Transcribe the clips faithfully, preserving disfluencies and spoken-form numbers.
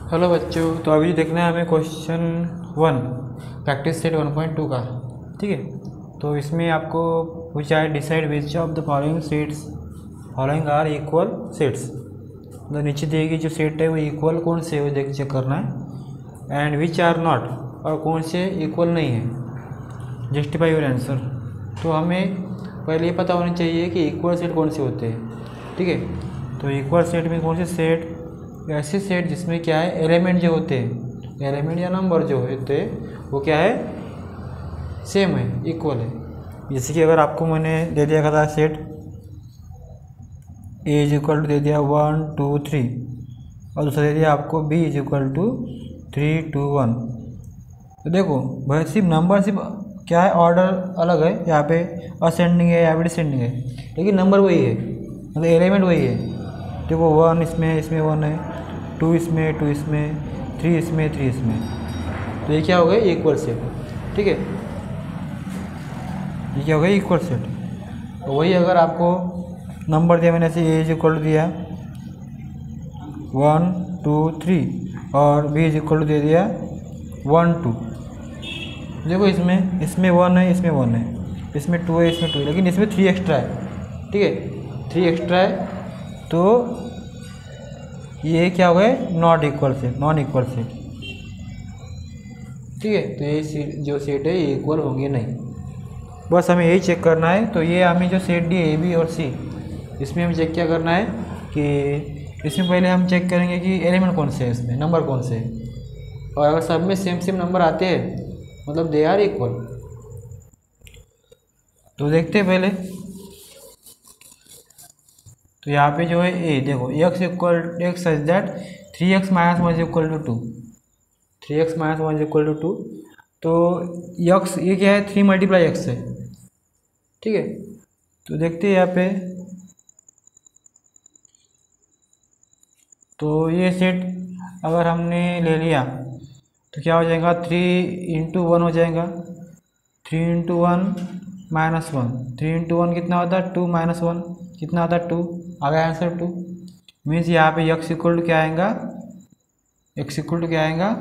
Hello बच्चों, तो अभी देखना है हमें question one practice set one point two का। ठीक है, तो इसमें आपको पूछा है decide which of the following sets following are equal sets. तो नीचे दिए गए जो सेट है वो इक्वल कौन से है वो देख चेक करना है, एंड विच आर नॉट, और कौन से इक्वल नहीं है। Justify your answer. तो हमें पहले ये पता होना चाहिए कि इक्वल सेट कौन से होते हैं। ठीक है, तो इक्वल सेट में कौन से सेट, ऐसे सेट जिसमें क्या है एलिमेंट जो होते हैं, एलिमेंट या नंबर जो होते हैं वो क्या है सेम है, इक्वल है। जैसे कि अगर आपको मैंने दे दिया था set A is equal to दे दिया वन टू थ्री, और दूसरा दे दिया आपको B is equal to three two one. तो देखो भाई सिर्फ नंबर सिर्फ क्या है ऑर्डर अलग है, यहाँ पे असेंडिंग है यहाँ पे डिसेंडिंग है, लेकिन नंबर वही है, मतलब एलिमेंट वही है। देखो वन इसमें इसमें वन है, टू इसमें टू इसमें, थ्री इसमें थ्री इसमें, तो ये क्या हो गया इक्वल सेट। ठीक है, ये क्या हो गया इक्वल सेट। तो वही अगर आपको नंबर दिया मैंने ऐसे ए इज इक्वल टू दिया वन टू थ्री और बी इज इक्वल टू दे दिया वन टू। देखो इसमें इसमें वन है इसमें वन है, इसमें टू है इसमें टू है, लेकिन इसमें थ्री एक्स्ट्रा है। ठीक है, थ्री एक्स्ट्रा है, तो ये क्या हो गया not equal set, non equal set. ठीक है, तो ये सेट जो सेट है ये इक्वल होंगे नहीं, बस हमें यही चेक करना है। तो ये हमें जो सेट दी ए बी और सी, इसमें हमें चेक क्या करना है कि इसमें पहले हम चेक करेंगे कि एलिमेंट कौन से है, इसमें नंबर कौन से है, और अगर सब में सेम सेम नंबर आते हैं मतलब दे आर इक्वल। तो देखते हैं पहले, तो यहाँ पे जो है ए देखो x equal x such that three x minus one is equal to two, three x minus one is equal to two. तो एक्स ये क्या है थ्री मल्टीप्लाई एक्स है। ठीक है, तो देखते हैं यहाँ पे, तो ये सेट अगर हमने ले लिया तो क्या हो जाएगा थ्री इंटू वन हो जाएगा, three into one minus one, three into one कितना होता है टू माइनस वन कितना होता है टू, आ गया आंसर टू। मीन्स यहाँ पे एक्स इक्वल टू क्या आएगा, एक्स इक्वल टू क्या आएगा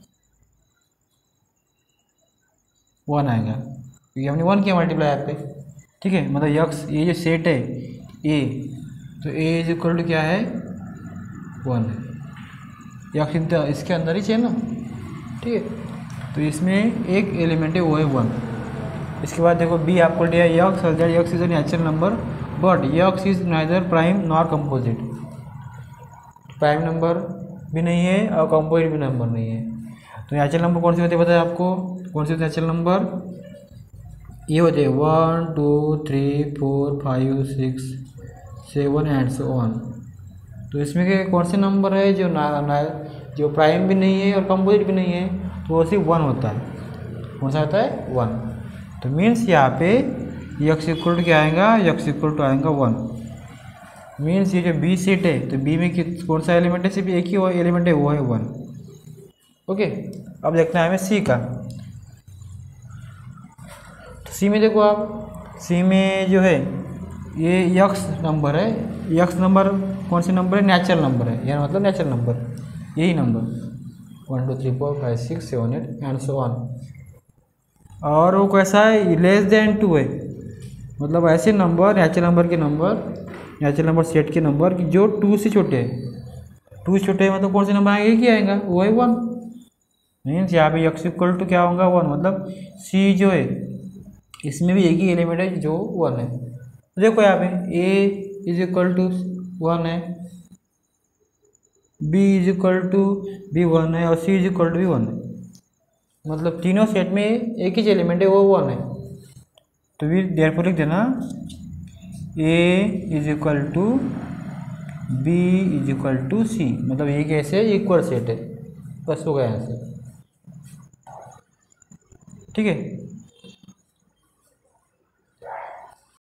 वन आएगा, क्योंकि हमने वन किया मल्टीप्लाई यहाँ पे। ठीक है, मतलब एक्स ये जो सेट है ए, तो ए इज इक्वल टू क्या है वन है, एक्स इसके अंदर ही चाहिए ना। ठीक है, तो इसमें एक एलिमेंट है वो है वन। इसके बाद देखो बी आपको दिया x such that x is an natural number but x is neither prime nor composite, prime number भी नहीं है और कंपोजिट भी नंबर नहीं है। तो नेचुरल नंबर कौन से होते हैं पता है आपको, कौन से नेचुरल नंबर ये होते हैं one two three four five six seven and so on. तो इसमें के कौन से नंबर है जो ना, ना जो प्राइम भी नहीं है और कंपोजिट भी नहीं है, तो वो सिर्फ वन होता है। कौन सा होता है वन। तो मीन्स यहाँ पे एक्स इक्वल टू क्या आएगा, एक्स इक्वल टू आएगा वन। मीन्स ये जो बी सेट है तो बी में कौन सा एलिमेंट है, सिर्फ एक ही वो एलिमेंट है वो है वन। ओके, अब देखना है हमें सी का। तो सी में देखो आप, सी में जो है ये एक्स नंबर है, एक्स नंबर कौन से नंबर है नेचुरल नंबर है, यानी मतलब नेचुरल नंबर यही number one two three four five six seven eight and so on. और वो कैसा है लेस देन टू है, मतलब ऐसे नंबर नेचुरल नंबर के नंबर नेचुरल नंबर सेट के नंबर कि जो टू से छोटे हैं, टू से छोटे हैं मतलब कौन से नंबर आएंगे, एक ही आएगा वो है वन। मीन्स यहाँ पे एक्स इक्वल टू क्या होगा वन, मतलब सी जो है इसमें भी एक ही एलिमेंट है जो वन है। देखो यहाँ पे A is equal to one है, बी इज इक्वल टू बी वन है और सी इज इक्वल टू भी वन है, मतलब तीनों सेट में एक ही एलिमेंट है वो वन है। तो भी देयरफॉर लिख देना A is equal to B is equal to C, मतलब ये कैसे इक्वल सेट है, बस हो गया आंसर। ठीक है,